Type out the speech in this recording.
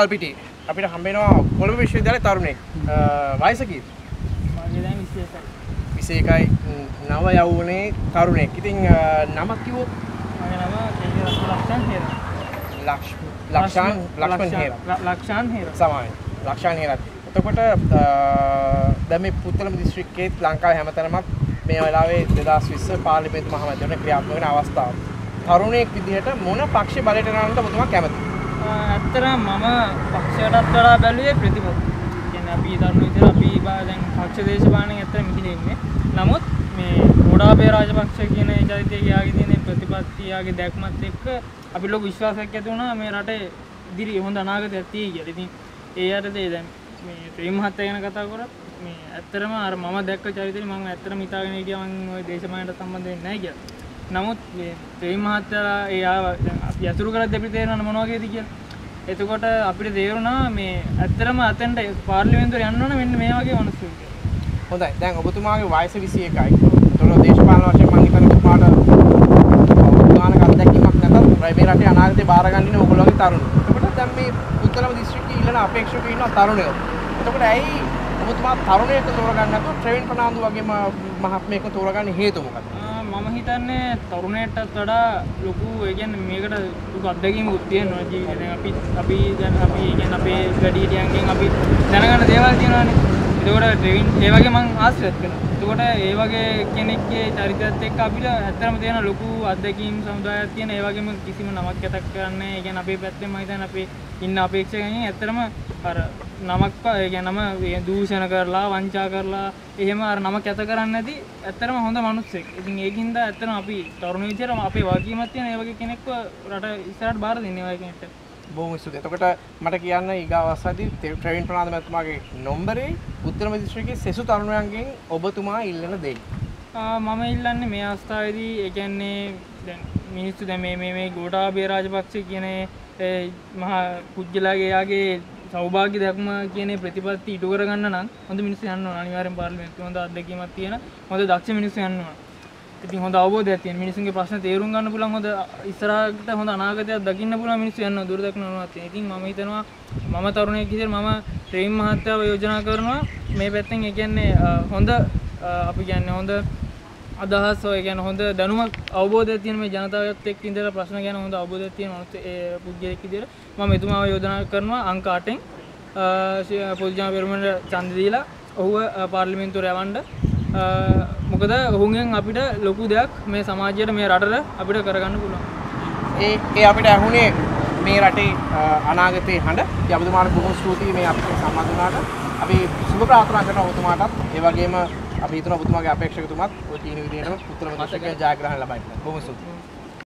ගල්පිටියේ අපිට හම්බ වෙනවා කොළඹ විශ්වවිද්‍යාලයේ තරුණයෙක්. වයස කීයද? මගේ දැන් 21යි. 21යි නව යවුනේ තරුණයෙක්. ඉතින් නමක් කිව්වොත් මගේ නම ලක්ෂාන් හේර. ලක්ෂාන් හේර. සමාවෙන්. ලක්ෂාන් හේරත්. එතකොට දැන් මේ පුත්තලම දිස්ත්‍රික්කයේ ලංකාවේ හැමතැනම මේ වෙලාවේ 2020 පාර්ලිමේන්තු මහමැතිවරණ ක්‍රියාත්මක වෙන අවස්ථාව. තරුණයෙක් විදිහට මොන පක්ෂ බලයට යනවද ඔබතුමා කැමති? ඇත්තටම මම පක්ෂයටත් වඩා බැලුවේ ප්‍රතිපත්ති. කියන්නේ අපි දන්න විදිහට අපි දැන් පක්ෂ දේශපාලනයෙන් ඇත්තට මිදිලා ඉන්නේ. නමුත් මේ ගෝඨාභය රාජපක්ෂ කියන ඒ චරිතය යාගේ තියෙන ප්‍රතිපත්ති යාගේ දැක්මත් එක්ක අපි ලොකු විශ්වාසයක් ඇති වුණා මේ රටේ ඉදිරි හොඳ අනාගතයක් තියෙයි කියලා. ඉතින් ඒ යටතේ දැන් මේ ප්‍රේම මහත්තයා ගැන කතා කරත් මේ ඇත්තටම අර මම දැක්ක චරිතේ මම ඇත්තටම හිතාගෙන හිටියා මම ওই දේශපාලනයට සම්බන්ධ වෙන්නේ නැහැ කියලා. නමුත් මේ ප්‍රේම මහත්තයා එයා අපි අතුරු කරද්දී අපිට තේරෙනවා මොන වගේද කියලා. එතකොට අපිට තේරුණා මේ ඇත්තටම අතෙන්ට පාර්ලිමේන්තුවට යන්න ඕන මෙන්න මේ වගේ මිනිස්සු කියලා. හොඳයි. දැන් ඔබතුමාගේ වයස 21යි. ඒතකොට දේශපාලන වශයෙන් මම හිතන්නේ ඔබතුමාට උදානක අත්දැකීමක් නැතත් මේ රටේ අනාගතේ බාර ගන්න ඉන්න ඔයගොල්ලෝ වගේ තරුණයෝ. එතකොට දැන් මේ පුත්තලම දිස්ත්‍රික්කයේ ඉන්න අපේක්ෂකයෝ ඉන්නවා තරුණයෝ. එතකොට ඇයි ඔබතුමා තරුණයෙක් තෝරගන්න නැතුව ප්‍රවීන් ප්‍රනාන්දු වගේම මහත්මයෙක්ව තෝරගන්න හේතුව මොකක්ද? මම හිතන්නේ තරුණයටත් වඩා ලොකු ඒ කියන්නේ මේකට ලොකු අත්දැකීමක් තියෙනවා ජීවිතේ. අපි දැන් අපි කියන්නේ අපේ වැඩිහිටියන්ගෙන් අපි දැනගන්න දේවල් තියෙනවානේ. ඒකෝට ට්‍රේවින් ඒ වගේ මම ආශ්‍රයත් කරනවා. ඒකෝට ඒ වගේ කෙනෙක්ගේ චරිතයත් එක්ක අපිට ඇත්තටම තියෙන ලොකු අත්දැකීම් සමුදායක් තියෙන. ඒ වගේම කිසිම නමක් යටක් කරන්නේ. ඒ කියන්නේ අපේ පැත්තෙන් මම හිතන්නේ අපේ ඉන්න අපේක්ෂකයන් ඇත්තටම අර නමක් ඒ කියන්නේ නම දූෂණ කරලා වංචා කරලා එහෙම අර නමක් යත කරන්නේ නැති ඇත්තටම හොඳ මිනිස්සෙක්. ඉතින් ඒකින්ද ඇත්තටම අපි තරුණ විදියට අපේ වගකීමක් තියෙන ඒ වගේ කෙනෙක්ව රට ඉස්සරහට බාර දෙන්නේ වගේ කෙනෙක්ට. බොහොම ස්තුතියි. එතකොට මට කියන්න ඊගාව අවස්ථාවේදී ප්‍රවීන් ප්‍රනාන්දු මහත්මයාගේ නම්බරේ උත්තරම දිස්ත්‍රික්කයේ සෙසු තරුණයන්ගෙන් ඔබතුමා ඉල්ලන දෙයි. මම ඉල්ලන්නේ මේ අවස්ථාවේදී ඒ කියන්නේ දැන් මිනිස්සු දැන් මේ ගෝඨාභය රාජපක්ෂ කියන මහා කුජ්ජලාගේ යාගේ සෞභාග්‍ය දැක්ම කියන ප්‍රතිපත්ති ඉටු කරගන්න නම් හොඳ මිනිස්සු යන්න ඕන. අනිවාර්යෙන් පාර්ලිමේන්තුවේ හොඳ අත්දැකීමක් තියෙන හොඳ දක්ෂ මිනිස්සු යන්න ඕන. ඉතින් හොඳ අවබෝධයක් තියෙන මිනිස්සුන්ගේ ප්‍රශ්න තේරුම් ගන්න පුළුවන් හොඳ ඉස්සරහට හොඳ අනාගතයක් දකින්න පුළුවන් මිනිස්සු යන්න ඕන. දුරදක්න ඕනවත් තියෙන. ඉතින් මම හිතනවා මම තරුණයෙක් විදිහට මම ප්‍රේම මහත්තයාව යෝජනා කරනවා මේ පැත්තෙන් ඒ කියන්නේ හොඳ අපි කියන්නේ හොඳ අදහස් ඔය කියන්නේ හොඳ දැනුමක් අවබෝධයක් තියෙන මේ ජනතාවත් එක්ක ඉඳලා ප්‍රශ්න ගැන හොඳ අවබෝධයක් තියෙන ඒ පුද්ගලයෙක් විදිහට මම එතුමාව යෝජනා කරනවා අංක 8න් පොදු ජන පෙරමුණට ඡන්ද දීලා ඔහුව පාර්ලිමේන්තුවට යවන්න. මොකද ඔහුගෙන් අපිට ලොකු දෙයක් මේ සමාජයට මේ රටට අපිට කරගන්න පුළුවන්. ඒ අපිට ඇහුනේ මේ රටේ අනාගතයේ හඬ. ඉතින් අපිටමාට බොහොම ස්තුතියි මේ අපිට සම්බන්ධ වුණාට. අපි සුබ ප්‍රාර්ථනා කරනවා ඔබතුමාටත්. ඒ වගේම අපි හිතනවා ඔබතුමාගේ අපේක්ෂකතුමත් ඔය කියන විදිහටම උත්තර ප්‍රදේශයේ ජයග්‍රහණ ලබයි. බොහොම ස්තුතියි.